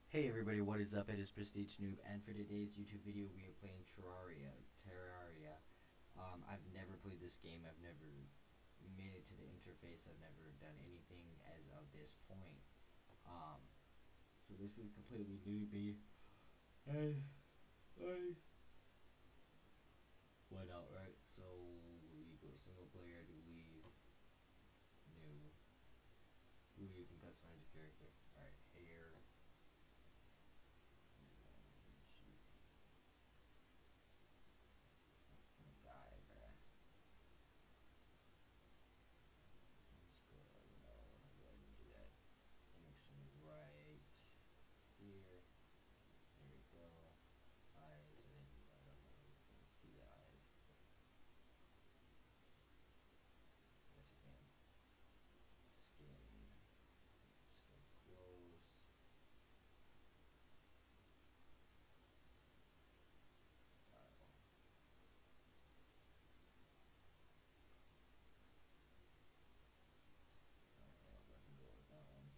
Hey everybody, what is up? It is Prestige Noob, and for today's YouTube video, we are playing Terraria. I've never played this game. I've never made it to the interface. I've never done anything as of this point. Um, so this is completely new to me. And why not, right? So we go single player. Do we new? Ooh, you can customize your character. All right, hair. Guy, bruh. Let's go. No, how do I do that? Mix them right here. There we go. Eyes, and then I don't know if you can see the eyes. Yes, you can. Skin. Skin close. Style. Alright, I can go with that one.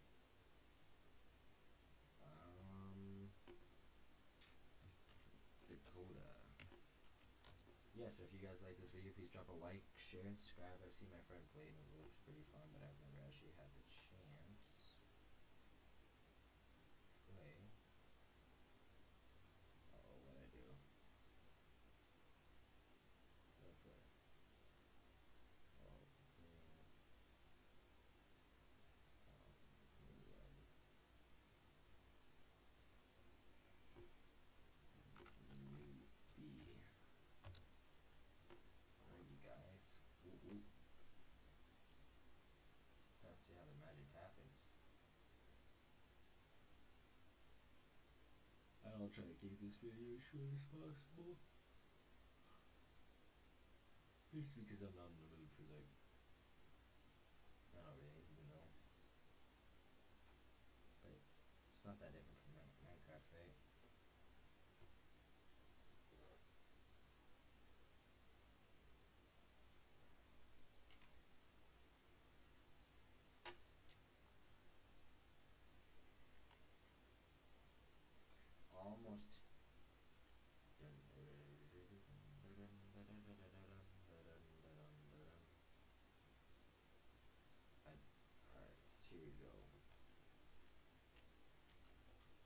Dakota. Yeah, so if you guys like this video, please drop a like, share, and subscribe. I've seen my friend play and it looks pretty fun, but I've never actually had the chance to play. Uh-oh, what'd I do? Okay. Oh, newbie. Alright, you guys. Ooh, ooh. Let's see how the magic happens. I'll try to keep this video as short as possible. It's because I'm not in the mood for like, I don't really even know. But it's not that different from Minecraft, right? Almost. Alright, here we go.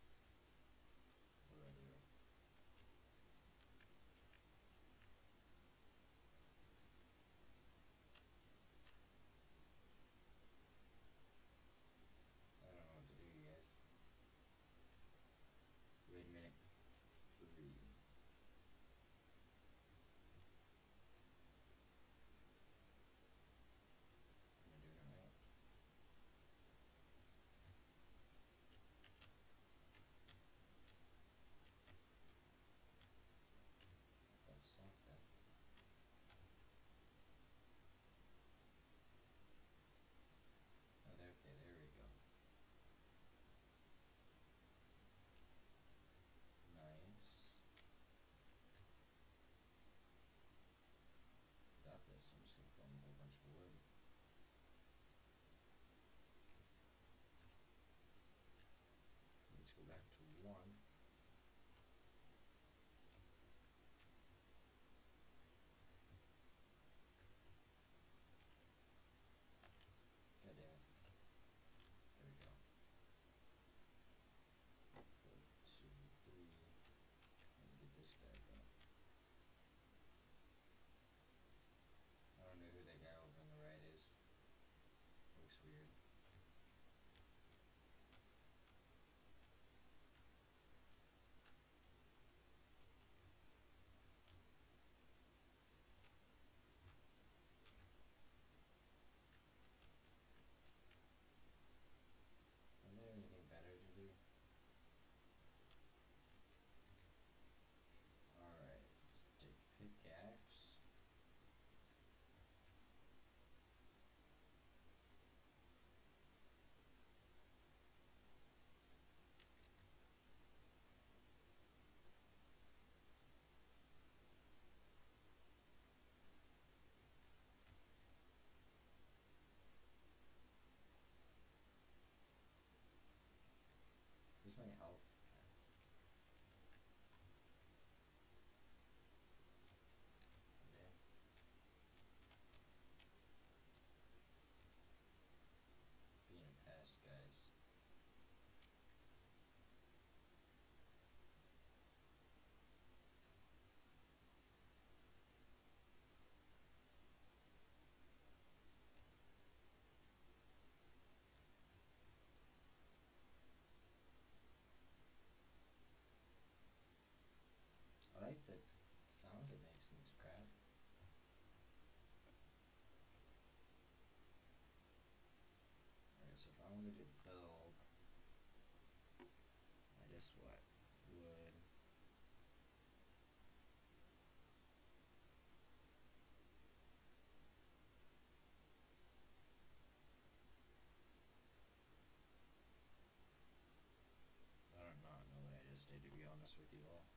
honest with you all.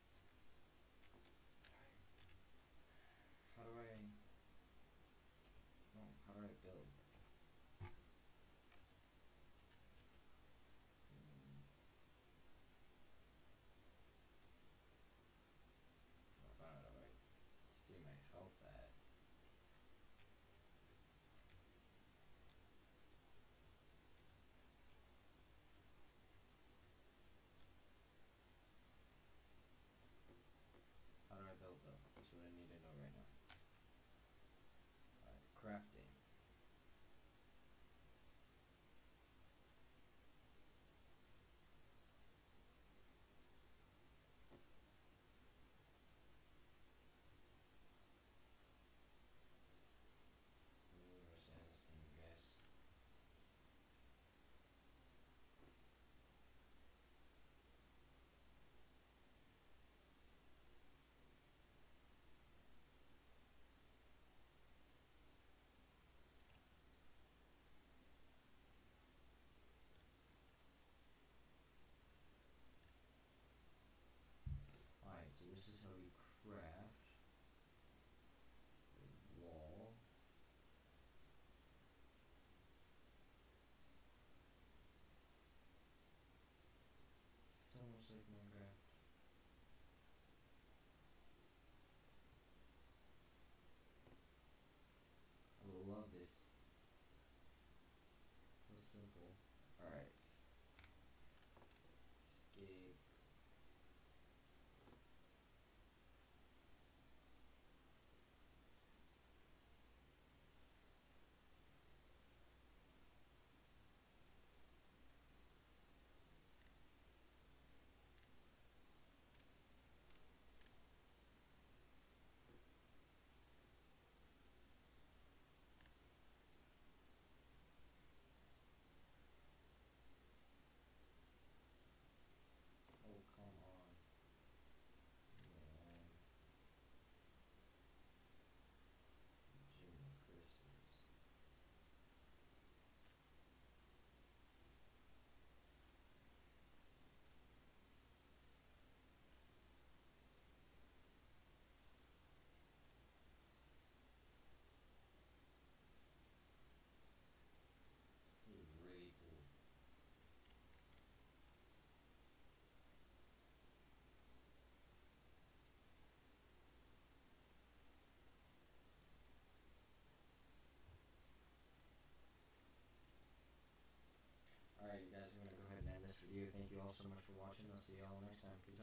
How do I... No, how do I build? I found out how I see my health at. How do I build though? That's what I need to know right now. Alright, crafting. Sandstone, guys. Alright, so this is how we craft a wall. So much like Minecraft. I love this. So simple. Alright. Escape. Oh, come on. Man. Jimmy Christmas. This is really cool. Alright, you guys, I'm gonna go ahead and end this video. Thank you all so much for watching. I'll see you all next time. Peace out.